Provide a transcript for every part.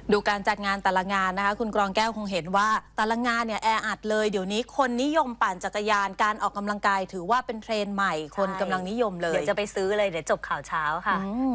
ดูการจัดงานแต่ละงานนะคะคุณกรองแก้วคงเห็นว่าแต่ละงานเนี่ยแออัดเลยเดี๋ยวนี้คนนิยมปั่นจักรยานการออกกำลังกายถือว่าเป็นเทรนด์ใหม่คนกำลังนิยมเลยเดี๋ยวจะไปซื้อเลยเดี๋ยวจบข่าวเช้าค่ะ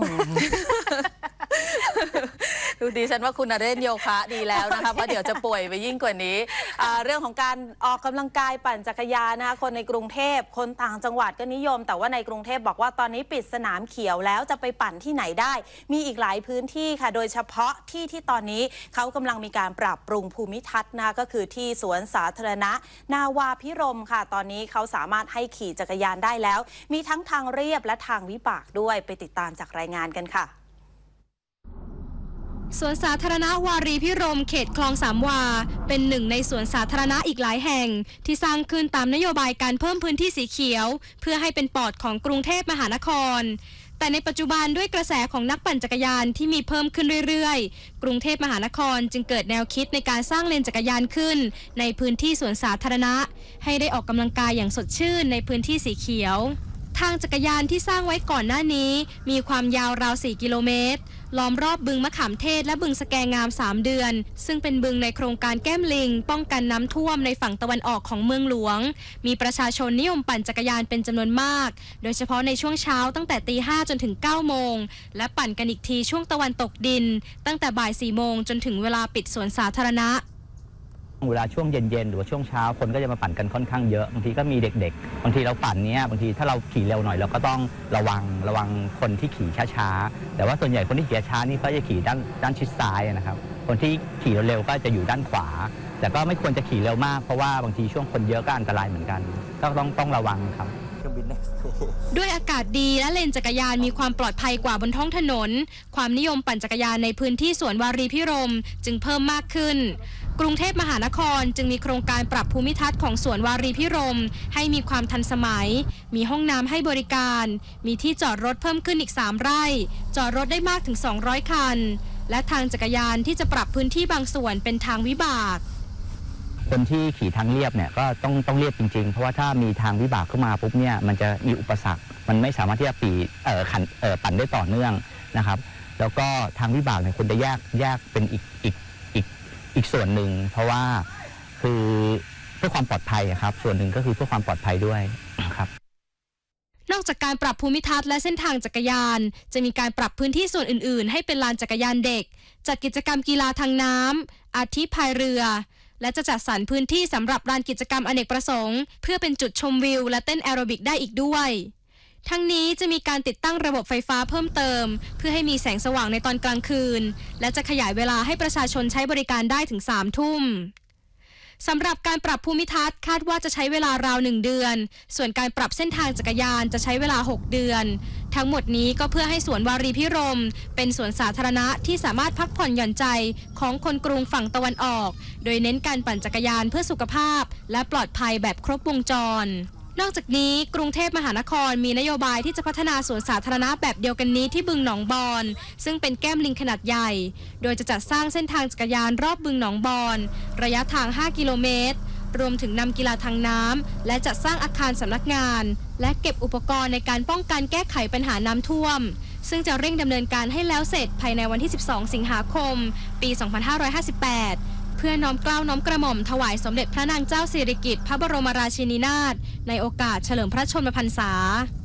ดูดีฉันว่าคุณเล่นโยคะดีแล้วนะคะเพราะเดี๋ยวจะป่วยไปยิ่งกว่านี้เรื่องของการออกกำลังกายปั่นจักรยานนะคะคนในกรุงเทพคนต่างจังหวัดก็นิยมแต่ว่าในกรุงเทพบอกว่าตอนนี้ปิดสนามเขียวแล้วจะไปปั่นที่ไหนได้มีอีกหลายพื้นที่ค่ะโดยเฉพาะที่ตอนนี้เขากำลังมีการปรับปรุงภูมิทัศน์นะก็คือที่สวนสาธารณะนาวาพิรมย์ค่ะตอนนี้เขาสามารถให้ขี่จักรยานได้แล้วมีทั้งทางเรียบและทางวิบากด้วยไปติดตามจากรายงานกันค่ะสวนสาธารณะวารีพิรมย์เขตคลองสามวาเป็นหนึ่งในสวนสาธารณะอีกหลายแห่งที่สร้างขึ้นตามนโยบายการเพิ่มพื้นที่สีเขียวเพื่อให้เป็นปอดของกรุงเทพมหานครแต่ในปัจจุบันด้วยกระแสของนักปั่นจักรยานที่มีเพิ่มขึ้นเรื่อยๆกรุงเทพมหานครจึงเกิดแนวคิดในการสร้างเลนจักรยานขึ้นในพื้นที่สวนสาธารณะให้ได้ออกกำลังกายอย่างสดชื่นในพื้นที่สีเขียวทางจักรยานที่สร้างไว้ก่อนหน้านี้มีความยาวราว4 กิโลเมตรล้อมรอบบึงมะขามเทศและบึงสแกงาม3 เดือนซึ่งเป็นบึงในโครงการแก้มลิงป้องกันน้ำท่วมในฝั่งตะวันออกของเมืองหลวงมีประชาชนนิยมปั่นจักรยานเป็นจำนวนมากโดยเฉพาะในช่วงเช้าตั้งแต่ตี 5จนถึง 9 โมงและปั่นกันอีกทีช่วงตะวันตกดินตั้งแต่บ่าย 4 โมงจนถึงเวลาปิดสวนสาธารณะเวลาช่วงเย็นๆหรือว่าช่วงเช้าคนก็จะมาปั่นกันค่อนข้างเยอะบางทีก็มีเด็กๆบางทีเราปั่นเนี้ยบางทีถ้าเราขี่เร็วหน่อยเราก็ต้องระวังคนที่ขี่ช้าๆแต่ว่าส่วนใหญ่คนที่ขี่ช้านี่เขาจะขี่ด้านชิดซ้ายนะครับคนที่ขี่เร็วๆก็จะอยู่ด้านขวาแต่ก็ไม่ควรจะขี่เร็วมากเพราะว่าบางทีช่วงคนเยอะก็อันตรายเหมือนกันก็ต้องระวังครับด้วยอากาศดีและเลนจักรยานมีความปลอดภัยกว่าบนท้องถนนความนิยมปั่นจักรยานในพื้นที่สวนวารีพิรมย์จึงเพิ่มมากขึ้นกรุงเทพมหานครจึงมีโครงการปรับภูมิทัศน์ของสวนวารีพิรมย์ให้มีความทันสมัยมีห้องน้ำให้บริการมีที่จอดรถเพิ่มขึ้นอีก3 ไร่จอดรถได้มากถึง200 คันและทางจักรยานที่จะปรับพื้นที่บางส่วนเป็นทางวิบากคนที่ขี่ทางเรียบเนี่ยก็ต้องเรียบจริงๆเพราะว่าถ้ามีทางวิบากเข้ามาปุ๊บเนี่ยมันจะมีอุปสรรคมันไม่สามารถที่จะปั่นได้ต่อเนื่องนะครับแล้วก็ทางวิบากเนี่ยควรจะแยกเป็นอีกส่วนหนึ่งเพราะว่าคือเพื่อความปลอดภัยครับส่วนหนึ่งก็คือเพื่อความปลอดภัยด้วยครับนอกจากการปรับภูมิทัศน์และเส้นทางจักรยานจะมีการปรับพื้นที่ส่วนอื่นๆให้เป็นลานจักรยานเด็กจัดกิจกรรมกีฬาทางน้ำอาทิพายเรือและจะจัดสรรพื้นที่สำหรับลานกิจกรรมอเนกประสงค์เพื่อเป็นจุดชมวิวและเต้นแอโรบิกได้อีกด้วยทั้งนี้จะมีการติดตั้งระบบไฟฟ้าเพิ่มเติมเพื่อให้มีแสงสว่างในตอนกลางคืนและจะขยายเวลาให้ประชาชนใช้บริการได้ถึง3 ทุ่มสำหรับการปรับภูมิทัศน์คาดว่าจะใช้เวลาราว1 เดือนส่วนการปรับเส้นทางจักรยานจะใช้เวลา6 เดือนทั้งหมดนี้ก็เพื่อให้สวนวารีพิรมย์เป็นสวนสาธารณะที่สามารถพักผ่อนหย่อนใจของคนกรุงฝั่งตะวันออกโดยเน้นการปั่นจักรยานเพื่อสุขภาพและปลอดภัยแบบครบวงจรนอกจากนี้กรุงเทพมหานครมีนโยบายที่จะพัฒนาสวนสาธารณะแบบเดียวกันนี้ที่บึงหนองบอนซึ่งเป็นแก้มลิงขนาดใหญ่โดยจะจัดสร้างเส้นทางจักรยานรอบบึงหนองบอนระยะทาง5 กิโลเมตรรวมถึงนำกีฬาทางน้ำและจัดสร้างอาคารสำนักงานและเก็บอุปกรณ์ในการป้องกันแก้ไขปัญหาน้ำท่วมซึ่งจะเร่งดำเนินการให้แล้วเสร็จภายในวันที่12 สิงหาคมปี 2558เพื่อน้อมเกล้าน้อมกระหม่อมถวายสมเด็จพระนางเจ้าสิริกิติ์พระบรมราชินีนาถในโอกาสเฉลิมพระชนมพรรษา